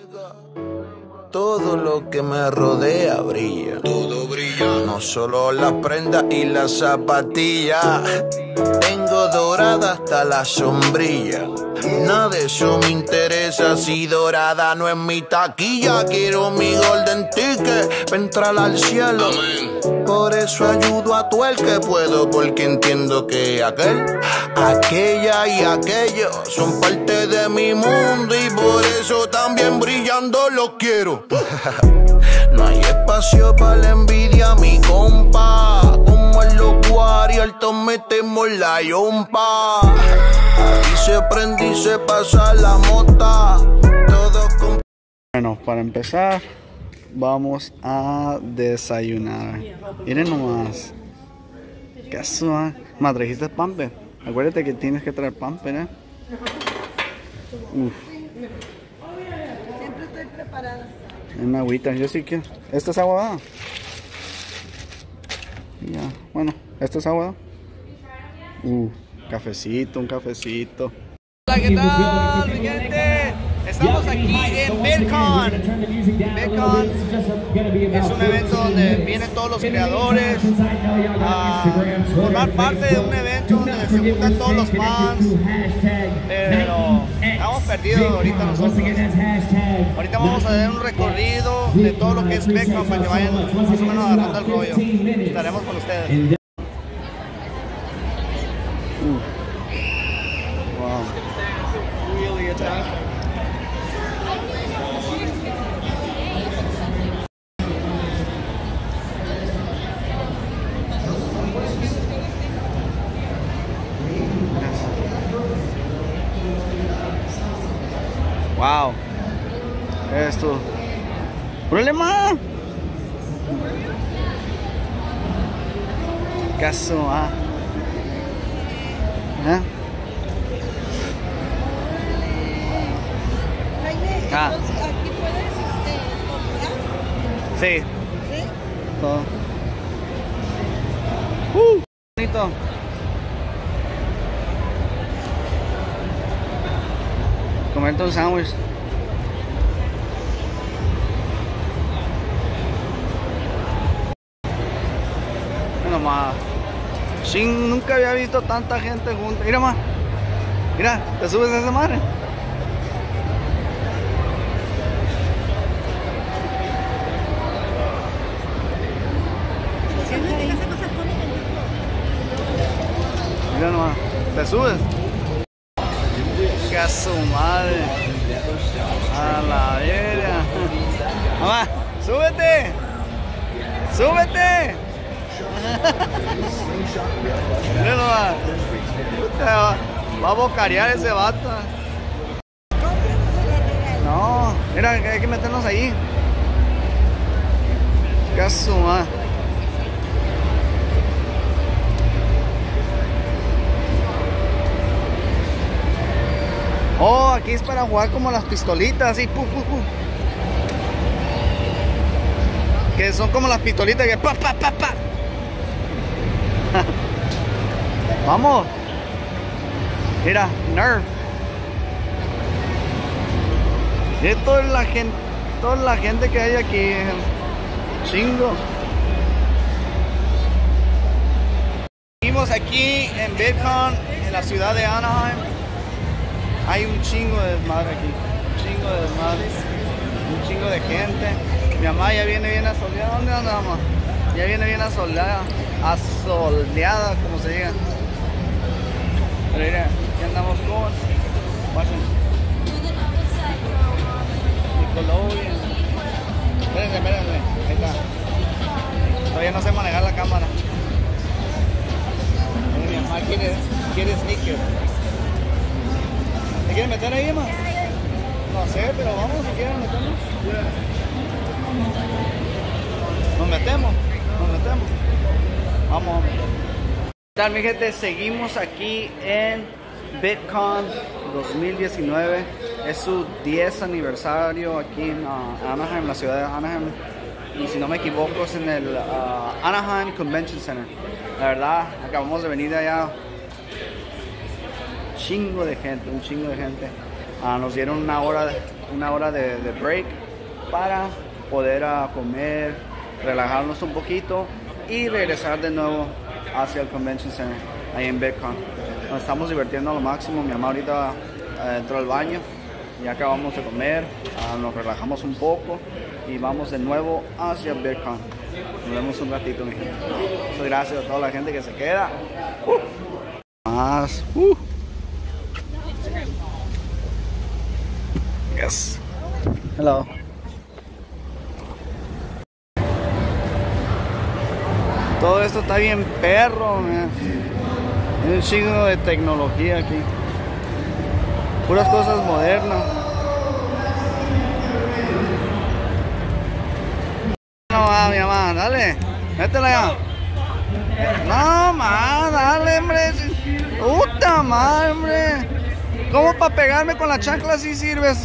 Todo lo que me rodea brilla. Todo brilla. No solo las prendas y las zapatillas. Tengo dorada hasta la sombrilla. Nada de eso me interesa. Si dorada no es mi taquilla. Quiero mi golden ticket para entrar al cielo. Amén. Por eso ayudo a todo el que puedo. Porque entiendo que aquella y aquello son parte de mi mundo. Y por eso también brillando los quiero. No hay espacio para la envidia, mi compa. Como en los Warriors metemos la yompa. Ahí se prende y se pasa la mota. Todo con... Bueno, para empezar vamos a desayunar. Miren nomás. ¿Qué suave? ¿Me trajiste pamper? Acuérdate que tienes que traer pamper, ¿eh? Siempre estoy preparada. Una agüita, yo sí quiero. ¿Esta es agua? Ya, bueno, ¿esta es agua? Cafecito, un cafecito. Hola, ¿qué tal, mi gente? Estamos aquí en VidCon. VidCon es un evento donde vienen todos los creadores a formar parte de un evento donde se juntan todos los fans. Pero estamos perdidos ahorita nosotros. Ahorita vamos a dar un recorrido de todo lo que es VidCon para que vayan más o menos agarrando el rollo. Estaremos con ustedes. Wow. Wow. Esto. ¡Problema! Caso, ¿eh? Jaime, entonces, ¿aquí puedes comprar? Sí. ¿Sí? Todo. Bonito. Comerte un sándwich. Bueno, más. Nunca había visto tanta gente junta. Mira, más. Mira, te subes a esa madre. Mira nomás, te subes. Que a su madre. A la verga. Mamá, súbete. Súbete. Mira nomás. Va a bocarear ese vato. No, mira, hay que meternos ahí. Que a su madre. Oh, aquí es para jugar como las pistolitas, así, que son como las pistolitas que pa. Vamos. Mira, Nerf. Y toda la gente que hay aquí, chingo. Seguimos aquí en VidCon, en la ciudad de Anaheim. Hay un chingo de desmadre aquí, un chingo de desmadre, un chingo de gente. Mi mamá ya viene bien asoleada. ¿Dónde anda, mamá? Ya viene bien asoleada, como se diga. Pero mira, ya andamos con Washington. Nickelodeon. Espérense, ahí está. Todavía no sé manejar la cámara. Mi mamá quiere sneaker. ¿Te quieren meter ahí, más? No sé, pero vamos, si quieren meternos. Nos metemos. Vamos. ¿Qué tal, mi gente? Seguimos aquí en VidCon 2019. Es su 10 aniversario aquí en Anaheim, la ciudad de Anaheim. Y si no me equivoco es en el Anaheim Convention Center. La verdad, acabamos de venir de allá. Un chingo de gente. Nos dieron una hora una hora de break para poder comer, relajarnos un poquito y regresar de nuevo hacia el Convention Center, ahí en VidCon. Nos estamos divirtiendo a lo máximo. Mi mamá ahorita entró al baño, ya acabamos de comer, nos relajamos un poco y vamos de nuevo hacia VidCon. Nos vemos un ratito, mi gente. Muchas gracias a toda la gente que se queda. Más. Yes. Hello. Todo esto está bien perro, man. Hay un chingo de tecnología aquí. Puras cosas modernas. No va, mi mamá, dale. Métela ya. No, más, dale, hombre. Puta madre, hombre. ¿Cómo para pegarme con la chancla así sirves?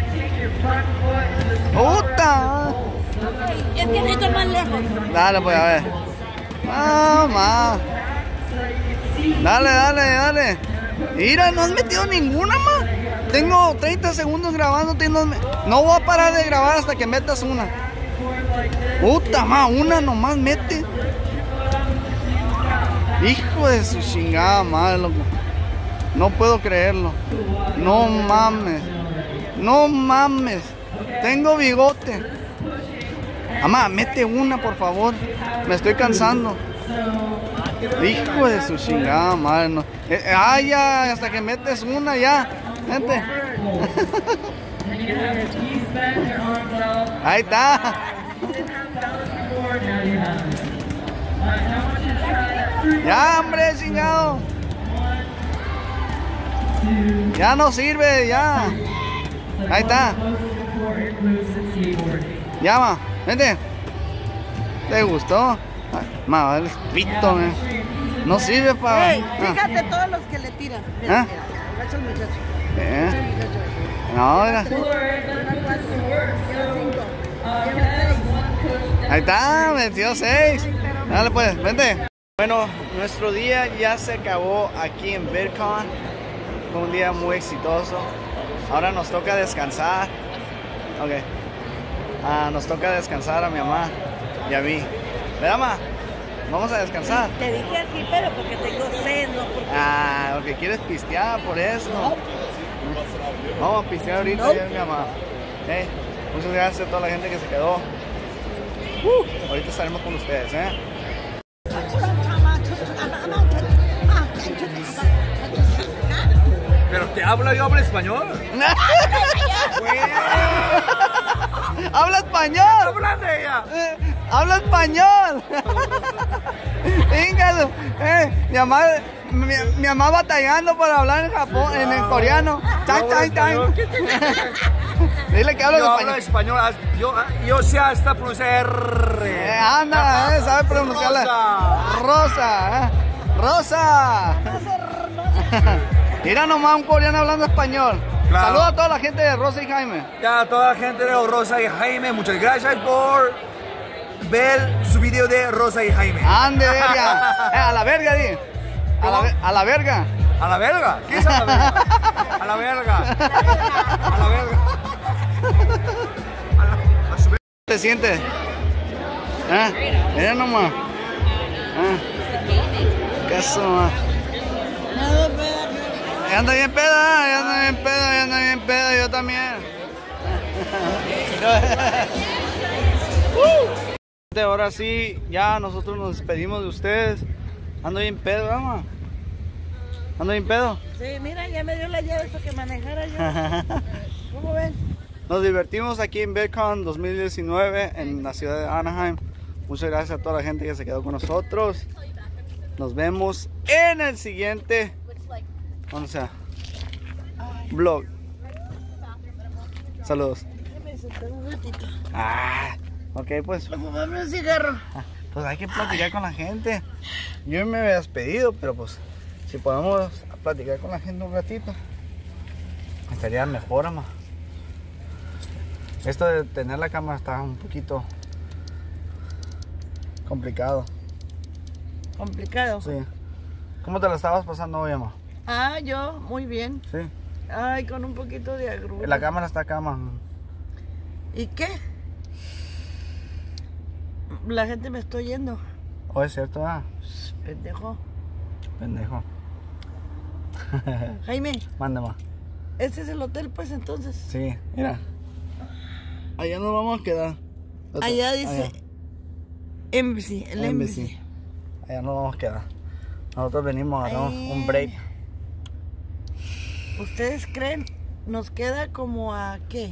Puta. Es que necesito más lejos. Dale, pues, a ver. No, más. Dale, dale, dale. Mira, no has metido ninguna, ma. Tengo 30 segundos grabándote. No voy a parar de grabar hasta que metas una. Puta, ma, una nomás mete. Hijo de su chingada madre, loco. No puedo creerlo. No mames. No mames. Tengo bigote. Mamá, mete una, por favor. Me estoy cansando. Hijo de su chingada madre. No. Ya, hasta que metes una, ya. Vente. Ahí está. Ya, hombre, chingado. Ya no sirve, ya. Ahí está. Llama, vente. ¿Te gustó? Ma, vale, pito, man. No sirve para. Hey, fíjate todos los que le tiran. Mira, mira, esos muchachos. No, mira. Ahí está, metió 6. Dale pues, vente. Bueno, nuestro día ya se acabó aquí en VidCon. Fue un día muy exitoso. Ahora nos toca descansar. Ok. Nos toca descansar a mi mamá y a mí. ¿Verdad, ma? Vamos a descansar. Te dije así, pero porque tengo sed, no porque... Porque quieres pistear, por eso. Vamos a pistear ahorita, yo y mi mamá. Muchas gracias a toda la gente que se quedó. Ahorita estaremos con ustedes, Pero te habla, yo hablo español. ¡Habla español! ¡Habla de ella! ¡Habla español! Híngalo. Mi mamá batallando para hablar en Japón, en el coreano. Dile que hablo español. Yo sé hasta pronunciar R. Anda, sabe pronunciarla. Rosa. Rosa. Mira nomás un coreano hablando español. Claro. Saludos a toda la gente de Rosa y Jaime. Ya, a toda la gente de Rosa y Jaime, muchas gracias por ver su video de Rosa y Jaime. Ande, verga. A la verga, di. A la verga. ¿A la verga? ¿Qué es a la verga? A la verga. A la verga. ¿Te sientes? Mira nomás. ¿Qué es eso, nomás? Ya anda bien peda, ya anda bien peda, yo también. Ahora sí, ya nosotros nos despedimos de ustedes. Ando bien pedo, vamos. Ando bien pedo. Sí, mira, ya me dio la llave para que manejara yo. ¿Cómo ven? Nos divertimos aquí en VidCon 2019 en la ciudad de Anaheim. Muchas gracias a toda la gente que se quedó con nosotros. Nos vemos en el siguiente vlog. Saludos. Ok, pues. Vamos a darme un cigarro. Pues hay que platicar con la gente. Yo me había despedido, pero pues si podemos platicar con la gente un ratito, estaría mejor, ama. Esto de tener la cámara está un poquito complicado. ¿Complicado? Sí. ¿Cómo te la estabas pasando hoy, ama? Yo, muy bien. Sí. Ay, con un poquito de agrura. La cámara está acá, man. ¿Y qué? La gente me está oyendo. Oh, es cierto, Pendejo. Pendejo. Jaime, Mande más. ¿este es el hotel, pues, entonces? Sí, mira. Allá nos vamos a quedar. Allá dice Allá. Embassy, el Embassy. Allá nos vamos a quedar. Nosotros venimos, hagamos un break. ¿Ustedes creen? Nos queda como a ¿qué?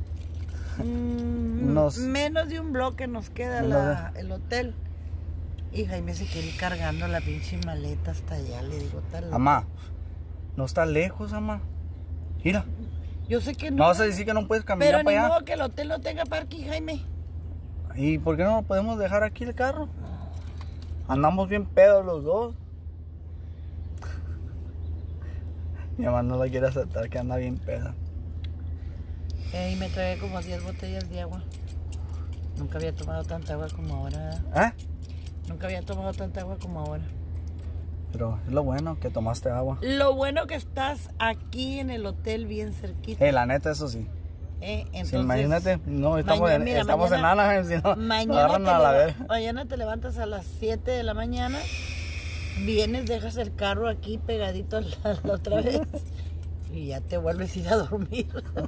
Menos de un bloque nos queda el hotel. Y Jaime se quiere ir cargando la pinche maleta hasta allá. Le digo tal. Amá, no está lejos, amá. Mira. Yo sé que no. No vas a decir que no puedes caminar pero para ni allá. modo que el hotel no tenga parking, Jaime. ¿Y por qué no podemos dejar aquí el carro? Andamos bien pedos los dos. Mi mamá no la quiere aceptar, que anda bien peda. Y me trae como 10 botellas de agua. Nunca había tomado tanta agua como ahora. Nunca había tomado tanta agua como ahora. Pero es lo bueno que tomaste agua. Lo bueno que estás aquí en el hotel bien cerquita. La neta, eso sí. Entonces, Sí, imagínate, no, estamos mañana, en Anaheim, si no, mañana te levantas a las 7 de la mañana, vienes, dejas el carro aquí pegadito a la otra vez y ya te vuelves a ir a dormir.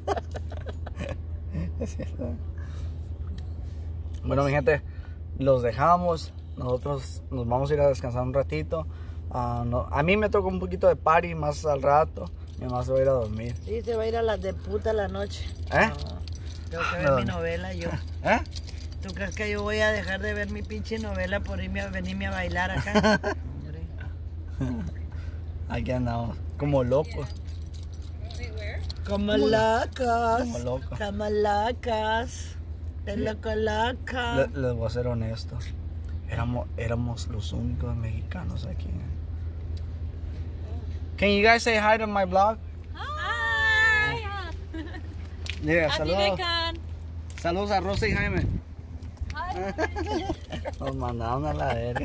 Es cierto. Bueno, mi gente, los dejamos. Nosotros nos vamos a ir a descansar un ratito. A mí me toca un poquito de party más al rato. Mi mamá se va a ir a dormir. Sí, se va a ir a las de puta la noche. Tengo que ver mi novela yo. ¿Tú crees que yo voy a dejar de ver mi pinche novela por venirme a bailar acá? Aquí andamos, como locos. Como locos. Como locos. Como locas. De loca. Les voy a ser honesto. Éramos los únicos mexicanos aquí. Can you guys say hi to my blog? Hi. Yeah, saludos. Saludos a Rosa y Jaime. Nos mandaron a la verga.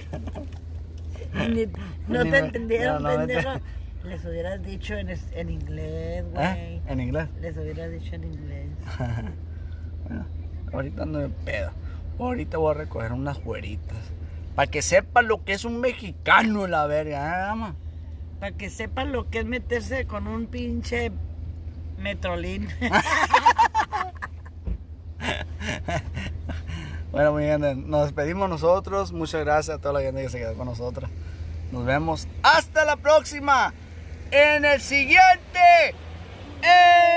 No te entendieron, no, pendejo. Les hubieras dicho en inglés, güey. ¿En inglés? Les hubieras dicho en inglés. Bueno, ahorita no me pedo. Ahorita voy a recoger unas güeritas. Para que sepan lo que es un mexicano, la verga, ama. Para que sepan lo que es meterse con un pinche metrolín. Bueno, muy bien, nos despedimos nosotros. Muchas gracias a toda la gente que se quedó con nosotros. Nos vemos hasta la próxima en el siguiente